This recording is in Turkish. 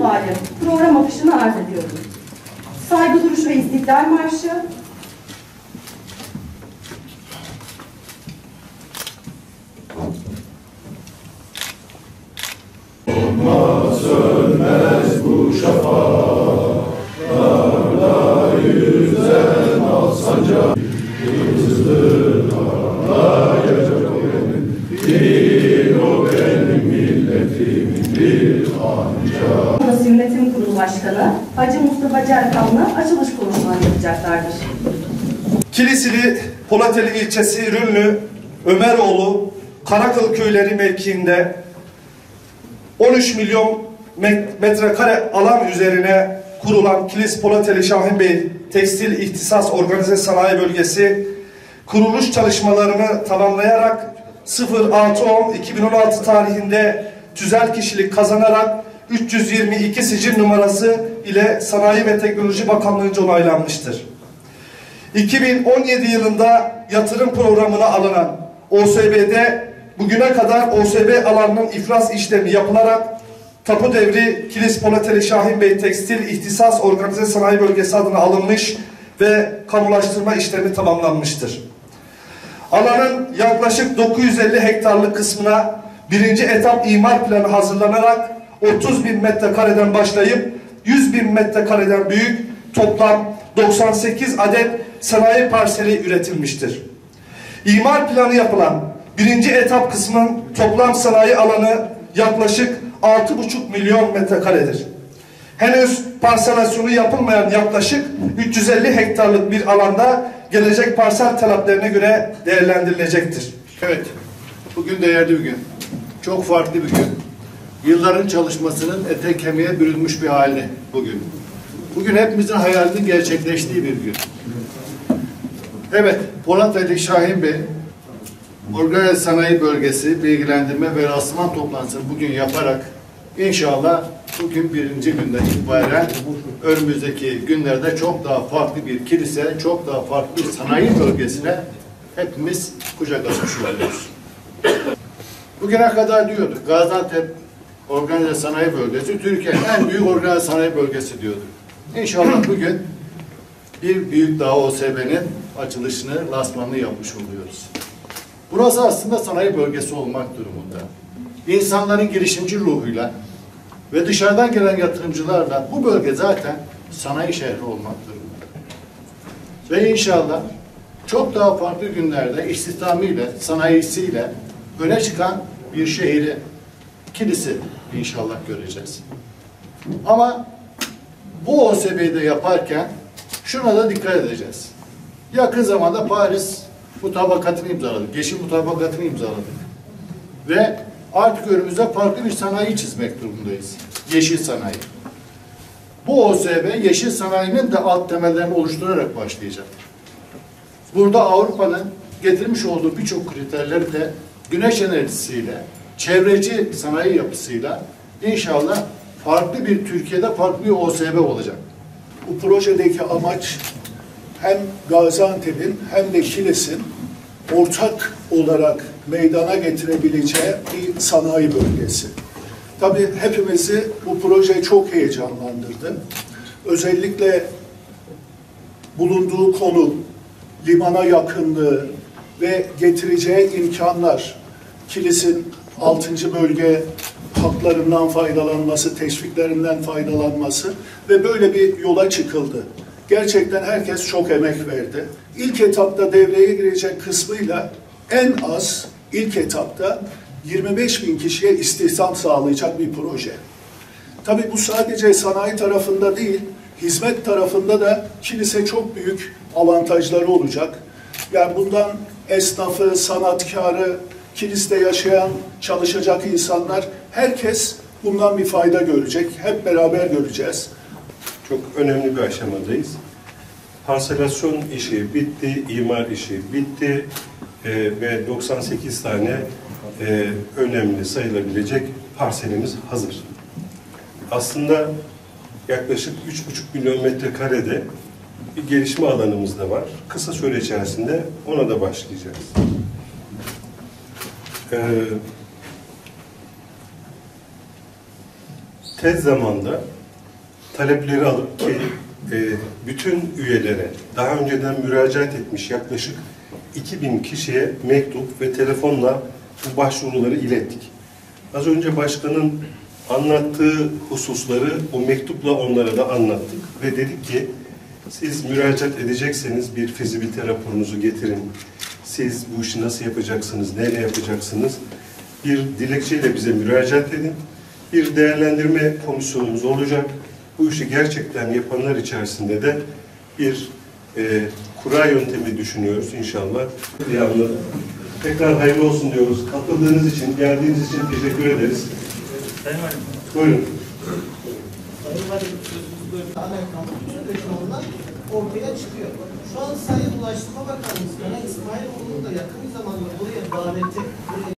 itibariyle program afişini arz ediyorum. Saygı duruşu ve İstiklal Marşı, sönmez bu şafaklarla yüzen al sancak hızlanacak o benim milletimin bir ancak. Burası Yönetim Kurulu Başkanı Hacı Mustafa Cerkanlı açılış konuşmaları yapacaklardır. Kilisili Polateli ilçesi Ürünlü Ömeroğlu Karakıl köyleri mevkiinde 13 milyon metrekare alan üzerine kurulan Kilis Polateli Şahin Bey Tekstil İhtisas Organize Sanayi Bölgesi kuruluş çalışmalarını tamamlayarak 06.10.2016 tarihinde tüzel kişilik kazanarak 322 sicil numarası ile Sanayi ve Teknoloji Bakanlığı'nca onaylanmıştır. 2017 yılında yatırım programına alınan OSB'de bugüne kadar OSB alanının iflas işlemi yapılarak tapu devri Kilis Polateli Şahin Bey Tekstil İhtisas Organize Sanayi Bölgesi adına alınmış ve kamulaştırma işlemi tamamlanmıştır. Alanın yaklaşık 950 hektarlık kısmına birinci etap imar planı hazırlanarak 30.000 metrekareden başlayıp 100.000 metrekareden büyük toplam 98 adet sanayi parseli üretilmiştir. İmar planı yapılan birinci etap kısmın toplam sanayi alanı yaklaşık 6,5 milyon metrekaredir. Henüz parselasyonu yapılmayan yaklaşık 350 hektarlık bir alanda gelecek parsel taleplerine göre değerlendirilecektir. Evet, bugün değerli bir gün. Çok farklı bir gün. Yılların çalışmasının ete kemiğe bürünmüş bir hali bugün. Bugün hepimizin hayalinin gerçekleştiği bir gün. Evet, Polateli Şahin Bey Organize Sanayi Bölgesi bilgilendirme ve rastman toplantısını bugün yaparak inşallah bugün birinci günden itibaren önümüzdeki günlerde çok daha farklı bir kilise, çok daha farklı bir sanayi bölgesine hepimiz kucak açmış oluyoruz. Bugüne kadar diyorduk, Gaziantep Organize Sanayi Bölgesi Türkiye'nin en büyük organize sanayi bölgesi diyorduk. İnşallah bugün bir büyük daha OSB'nin açılışını, lansmanını yapmış oluyoruz. Burası aslında sanayi bölgesi olmak durumunda. İnsanların girişimci ruhuyla ve dışarıdan gelen yatırımcılarla bu bölge zaten sanayi şehri olmak durumunda. Ve inşallah çok daha farklı günlerde istihdamıyla, sanayisiyle öne çıkan bir şehri, kilisi inşallah göreceğiz. Ama bu OSB'yi de yaparken şuna da dikkat edeceğiz. Yakın zamanda Paris mutabakatını imzaladık. Yeşil mutabakatını imzaladık. Ve artık önümüzde farklı bir sanayi çizmek durumundayız. Yeşil sanayi. Bu OSB yeşil sanayinin de alt temellerini oluşturarak başlayacak. Burada Avrupa'nın getirmiş olduğu birçok kriterleri de güneş enerjisiyle, çevreci sanayi yapısıyla inşallah farklı bir Türkiye'de farklı bir OSB olacak. Bu projedeki amaç hem Gaziantep'in hem de Kilis'in ortak olarak meydana getirebileceği bir sanayi bölgesi. Tabii hepimizi bu proje çok heyecanlandırdı. Özellikle bulunduğu konum, limana yakınlığı ve getireceği imkanlar, Kilis'in 6. bölge haklarından faydalanması, teşviklerinden faydalanması ve böyle bir yola çıkıldı. Gerçekten herkes çok emek verdi. İlk etapta devreye girecek kısmıyla en az ilk etapta 25.000 kişiye istihdam sağlayacak bir proje. Tabii bu sadece sanayi tarafında değil, hizmet tarafında da kilise çok büyük avantajları olacak. Yani bundan esnafı, sanatkarı, kiliste yaşayan, çalışacak insanlar, herkes bundan bir fayda görecek. Hep beraber göreceğiz. Çok önemli bir aşamadayız. Parselasyon işi bitti, imar işi bitti ve 98 tane önemli sayılabilecek parselimiz hazır. Aslında yaklaşık 3,5 milyon metrekarede bir gelişme alanımız da var. Kısa süre içerisinde ona da başlayacağız. tez zamanda talepleri alıp ki bütün üyelere daha önceden müracaat etmiş yaklaşık 2000 kişiye mektup ve telefonla bu başvuruları ilettik. Az önce başkanın anlattığı hususları o mektupla onlara da anlattık ve dedik ki siz müracaat edecekseniz bir fizibilite raporunuzu getirin. Siz bu işi nasıl yapacaksınız, neyle yapacaksınız? Bir dilekçeyle bize müracaat edin. Bir değerlendirme komisyonumuz olacak. Bu işi gerçekten yapanlar içerisinde de bir kura yöntemi düşünüyoruz inşallah. Devamlı. Tekrar hayırlı olsun diyoruz. Katıldığınız için, geldiğiniz için teşekkür ederiz. Sayın Valim. Buyurun. Sayın Valim, sözümüzde Amerikan bütün ortaya çıkıyor. Şu an Sayın Ulaştırma Bakanımız Kenan İsmailoğlu'nu da yakın bir zamanda buraya daveti